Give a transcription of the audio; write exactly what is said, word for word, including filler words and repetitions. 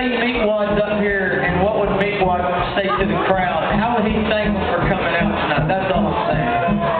say Meatwad's up here, and what would Meatwad say to the crowd? How would he thank them for coming out tonight? That's all I'm saying.